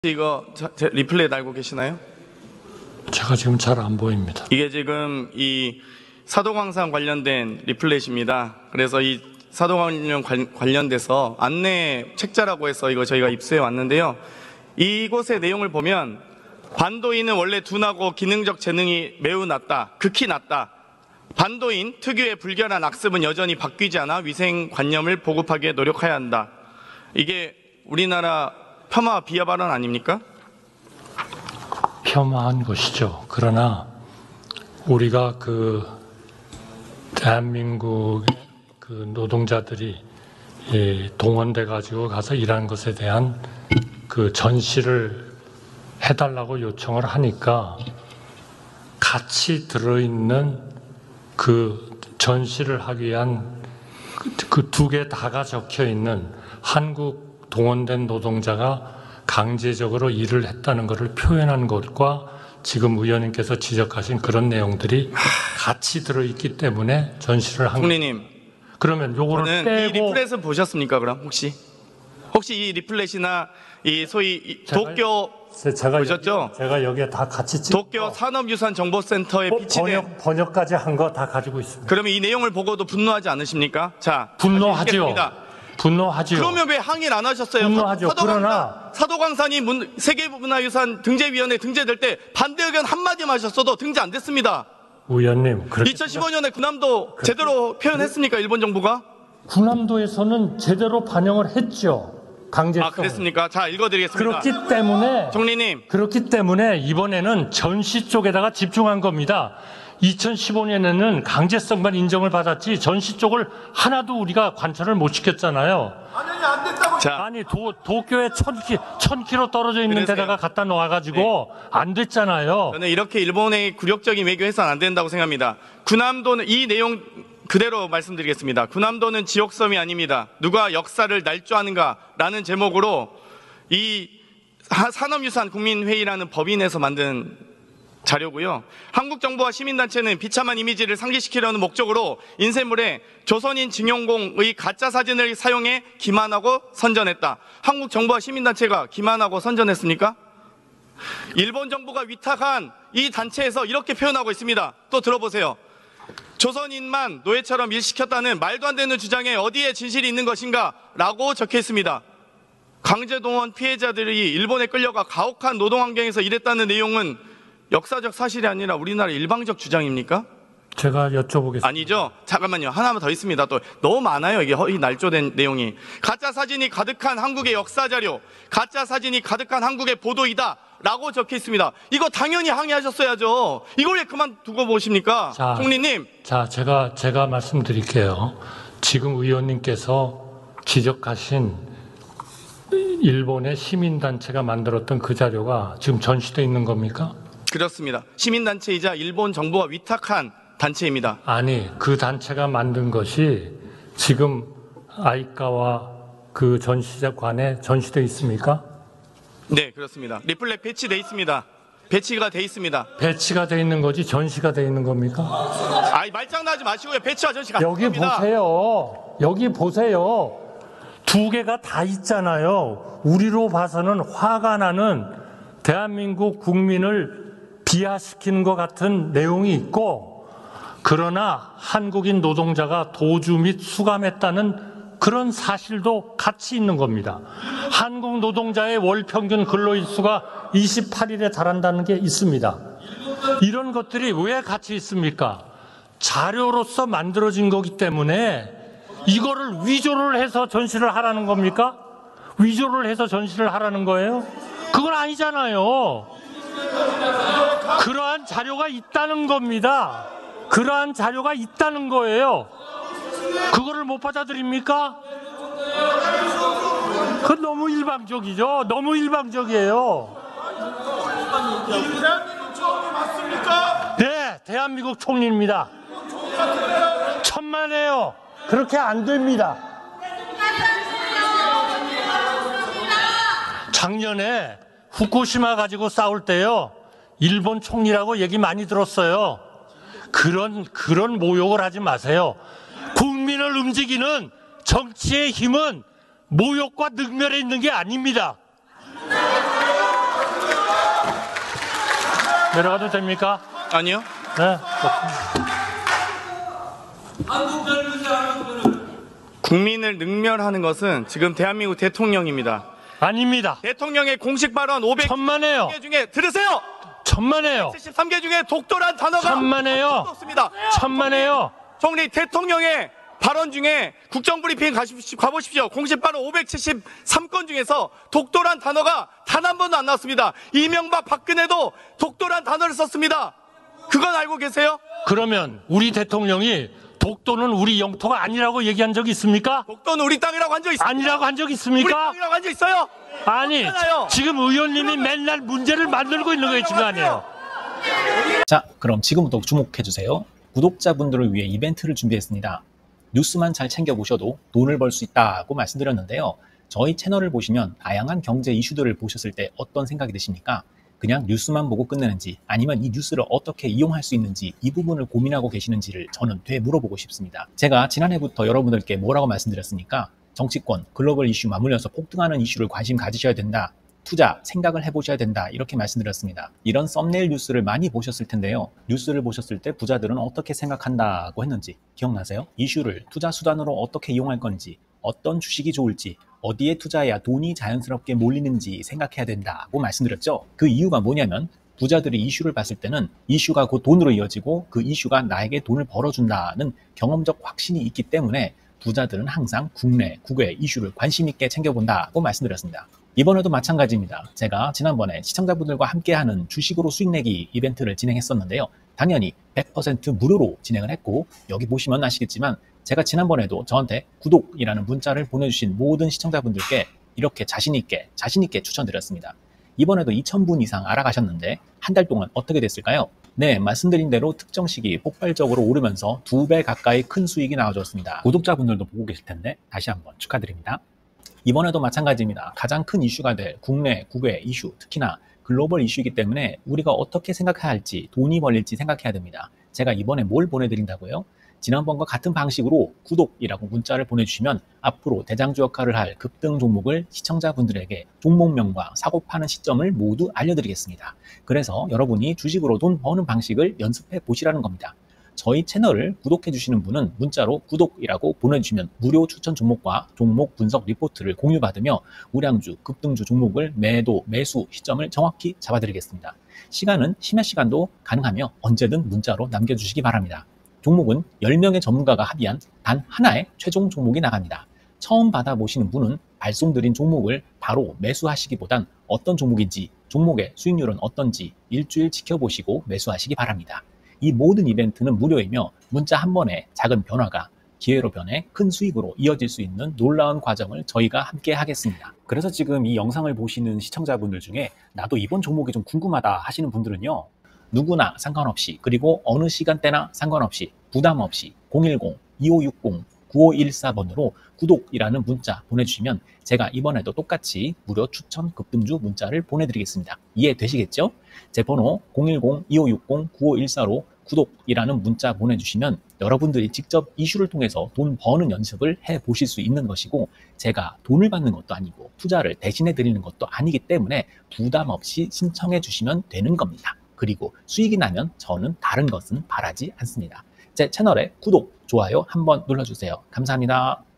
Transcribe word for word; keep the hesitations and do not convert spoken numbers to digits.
이거 자, 제 리플레이 달고 계시나요? 제가 지금 잘 안 보입니다. 이게 지금 이 사도광산 관련된 리플렛입니다. 그래서 이 사도광산 관련돼서 안내 책자라고 해서 이거 저희가 입수해 왔는데요. 이곳의 내용을 보면 반도인은 원래 둔하고 기능적 재능이 매우 낮다, 극히 낮다. 반도인 특유의 불결한 악습은 여전히 바뀌지 않아 위생관념을 보급하기에 노력해야 한다. 이게 우리나라 폄하 비하 발언 아닙니까? 폄하한 것이죠. 그러나 우리가 그 대한민국 그 노동자들이 동원돼 가지고 가서 일하는 것에 대한 그 전시를 해달라고 요청을 하니까 같이 들어있는 그 전시를 하기 위한 그 두 개 다가 적혀 있는 한국 동원된 노동자가 강제적으로 일을 했다는 것을 표현한 것과 지금 의원님께서 지적하신 그런 내용들이 같이 들어있기 때문에 전시를 한 총리님, 그러면 요거를 빼고 이 리플렛은 보셨습니까? 그럼 혹시 혹시 이 리플렛이나 이 소위 제가, 도쿄 제가 보셨죠? 여기, 제가 여기에 다 같이 찍어 도쿄 산업유산정보센터에 비치된 번역, 번역까지 한 거 다 가지고 있습니다. 그러면 이 내용을 보고도 분노하지 않으십니까? 자, 분노하지요. 분노하지요. 그러면 왜 항의를 안 하셨어요? 분노하죠. 사도광산, 그러나 사도광산이 문, 세계문화유산 등재위원회 등재될 때 반대 의견 한마디만 하셨어도 등재 안 됐습니다. 의원님, 이천십오 년에 군함도 그렇게, 제대로 표현했습니까? 일본 정부가? 군함도에서는 제대로 반영을 했죠. 강제성. 아, 그랬습니까? 자, 읽어드리겠습니다. 그렇기 때문에 총리님, 그렇기 때문에 이번에는 전시 쪽에다가 집중한 겁니다. 이천십오 년에는 강제성만 인정을 받았지 전시 쪽을 하나도 우리가 관철을 못 시켰잖아요. 반영이 안 됐다고. 자, 아니 도, 도쿄에 천, 천 킬로미터 떨어져 있는 그러세요. 데다가 갖다 놓아가지고 네. 안 됐잖아요. 저는 이렇게 일본의 굴욕적인 외교해서는 안 된다고 생각합니다. 군함도는 이 내용 그대로 말씀드리겠습니다. 군함도는 지옥섬이 아닙니다. 누가 역사를 날조하는가라는 제목으로 이 산업유산 국민회의라는 법인에서 만든 자료고요. 한국 정부와 시민단체는 비참한 이미지를 상기시키려는 목적으로 인쇄물에 조선인 증용공의 가짜 사진을 사용해 기만하고 선전했다. 한국 정부와 시민단체가 기만하고 선전했습니까? 일본 정부가 위탁한 이 단체에서 이렇게 표현하고 있습니다. 또 들어보세요. 조선인만 노예처럼 일시켰다는 말도 안 되는 주장에 어디에 진실이 있는 것인가? 라고 적혀 있습니다. 강제동원 피해자들이 일본에 끌려가 가혹한 노동환경에서 일했다는 내용은 역사적 사실이 아니라 우리나라 일방적 주장입니까? 제가 여쭤보겠습니다. 아니죠. 잠깐만요. 하나만 더 있습니다. 또 너무 많아요. 이게 허위 날조된 내용이. 가짜 사진이 가득한 한국의 역사 자료, 가짜 사진이 가득한 한국의 보도이다 라고 적혀 있습니다. 이거 당연히 항의하셨어야죠. 이걸 왜 그만두고 보십니까? 자, 총리님. 자, 제가 제가 말씀드릴게요. 지금 의원님께서 지적하신 일본의 시민단체가 만들었던 그 자료가 지금 전시되어 있는 겁니까? 그렇습니다. 시민단체이자 일본 정부가 위탁한 단체입니다. 아니, 그 단체가 만든 것이 지금 아이카와 그 전시관에 전시되어 있습니까? 네, 그렇습니다. 리플렛 배치돼 있습니다. 배치가 돼 있습니다. 배치가 돼 있는 거지 전시가 돼 있는 겁니까? 아이, 말장난하지 마시고요. 배치와 전시 같은 여기 겁니다. 보세요. 여기 보세요. 두 개가 다 있잖아요. 우리로 봐서는 화가 나는 대한민국 국민을 비하시키는 것 같은 내용이 있고, 그러나 한국인 노동자가 도주 및 수감했다는 그런 사실도 같이 있는 겁니다. 한국 노동자의 월 평균 근로일수가 이십팔 일에 달한다는 게 있습니다. 이런 것들이 왜 같이 있습니까? 자료로서 만들어진 거기 때문에 이거를 위조를 해서 전시를 하라는 겁니까? 위조를 해서 전시를 하라는 거예요? 그건 아니잖아요. 그러한 자료가 있다는 겁니다. 그러한 자료가 있다는 거예요. 그거를 못 받아들입니까? 그건 너무 일방적이죠. 너무 일방적이에요. 대한민국 총리 맞습니까? 네, 대한민국 총리입니다. 천만에요. 그렇게 안 됩니다. 작년에 후쿠시마 가지고 싸울 때요, 일본 총리라고 얘기 많이 들었어요. 그런 그런 모욕을 하지 마세요. 국민을 움직이는 정치의 힘은 모욕과 능멸에 있는 게 아닙니다. 내려가도 됩니까? 아니요. 네. 국민을 능멸하는 것은 지금 대한민국 대통령입니다. 아닙니다. 대통령의 공식 발언 천만에요. 오백칠십삼 개 중에 들으세요. 천만에요. 칠십삼 개 중에 독도란 단어가 천만에요. 한 번도 없습니다. 천만에요. 총리 대통령의 발언 중에 국정브리핑 가십시오, 가보십시오. 공식 발언 오백칠십삼 건 중에서 독도란 단어가 단 한 번도 안 나왔습니다. 이명박 박근혜도 독도란 단어를 썼습니다. 그건 알고 계세요? 그러면 우리 대통령이 독도는 우리 영토가 아니라고 얘기한 적 있습니까? 독도는 우리 땅이라고 한 적 있습니까? 아니라고 한 적 우리 있습니까? 땅이라고 한 적 있어요? 아니, 없잖아요. 지금 의원님이 맨날 문제를 만들고 있는 거예요, 지금 아니에요. 자, 그럼 지금부터 주목해주세요. 구독자분들을 위해 이벤트를 준비했습니다. 뉴스만 잘 챙겨보셔도 돈을 벌 수 있다고 말씀드렸는데요. 저희 채널을 보시면 다양한 경제 이슈들을 보셨을 때 어떤 생각이 드십니까? 그냥 뉴스만 보고 끝내는지 아니면 이 뉴스를 어떻게 이용할 수 있는지 이 부분을 고민하고 계시는지를 저는 되물어보고 싶습니다. 제가 지난해부터 여러분들께 뭐라고 말씀드렸습니까? 정치권, 글로벌 이슈 맞물려서 폭등하는 이슈를 관심 가지셔야 된다. 투자, 생각을 해보셔야 된다. 이렇게 말씀드렸습니다. 이런 썸네일 뉴스를 많이 보셨을 텐데요. 뉴스를 보셨을 때 부자들은 어떻게 생각한다고 했는지 기억나세요? 이슈를 투자 수단으로 어떻게 이용할 건지, 어떤 주식이 좋을지, 어디에 투자해야 돈이 자연스럽게 몰리는지 생각해야 된다고 말씀드렸죠. 그 이유가 뭐냐면 부자들이 이슈를 봤을 때는 이슈가 곧 돈으로 이어지고 그 이슈가 나에게 돈을 벌어준다는 경험적 확신이 있기 때문에 부자들은 항상 국내, 국외 이슈를 관심 있게 챙겨본다고 말씀드렸습니다. 이번에도 마찬가지입니다. 제가 지난번에 시청자분들과 함께하는 주식으로 수익 내기 이벤트를 진행했었는데요. 당연히 백 퍼센트 무료로 진행을 했고 여기 보시면 아시겠지만 제가 지난번에도 저한테 구독이라는 문자를 보내주신 모든 시청자분들께 이렇게 자신있게 자신있게 추천드렸습니다. 이번에도 이천 분 이상 알아가셨는데 한 달 동안 어떻게 됐을까요? 네, 말씀드린 대로 특정 시기 폭발적으로 오르면서 두 배 가까이 큰 수익이 나와줬습니다. 구독자분들도 보고 계실 텐데 다시 한번 축하드립니다. 이번에도 마찬가지입니다. 가장 큰 이슈가 될 국내, 국외 이슈, 특히나 글로벌 이슈이기 때문에 우리가 어떻게 생각해야 할지, 돈이 벌릴지 생각해야 됩니다. 제가 이번에 뭘 보내드린다고요? 지난번과 같은 방식으로 구독이라고 문자를 보내주시면 앞으로 대장주 역할을 할 급등 종목을 시청자분들에게 종목명과 사고 파는 시점을 모두 알려드리겠습니다. 그래서 여러분이 주식으로 돈 버는 방식을 연습해 보시라는 겁니다. 저희 채널을 구독해 주시는 분은 문자로 구독이라고 보내주시면 무료 추천 종목과 종목 분석 리포트를 공유받으며 우량주, 급등주 종목을 매도, 매수 시점을 정확히 잡아드리겠습니다. 시간은 심야 시간도 가능하며 언제든 문자로 남겨주시기 바랍니다. 종목은 열 명의 전문가가 합의한 단 하나의 최종 종목이 나갑니다. 처음 받아보시는 분은 발송드린 종목을 바로 매수하시기보단 어떤 종목인지, 종목의 수익률은 어떤지 일주일 지켜보시고 매수하시기 바랍니다. 이 모든 이벤트는 무료이며 문자 한 번에 작은 변화가 기회로 변해 큰 수익으로 이어질 수 있는 놀라운 과정을 저희가 함께 하겠습니다. 그래서 지금 이 영상을 보시는 시청자분들 중에 나도 이번 종목이 좀 궁금하다 하시는 분들은요. 누구나 상관없이 그리고 어느 시간대나 상관없이 부담 없이 공일공 이오육공 구오일사 번으로 구독이라는 문자 보내주시면 제가 이번에도 똑같이 무료 추천 급등주 문자를 보내드리겠습니다. 이해되시겠죠? 제 번호 공일공 이오육공 구오일사로 구독이라는 문자 보내주시면 여러분들이 직접 이슈를 통해서 돈 버는 연습을 해보실 수 있는 것이고 제가 돈을 받는 것도 아니고 투자를 대신해 드리는 것도 아니기 때문에 부담 없이 신청해 주시면 되는 겁니다. 그리고 수익이 나면 저는 다른 것은 바라지 않습니다. 제 채널에 구독, 좋아요 한번 눌러주세요. 감사합니다.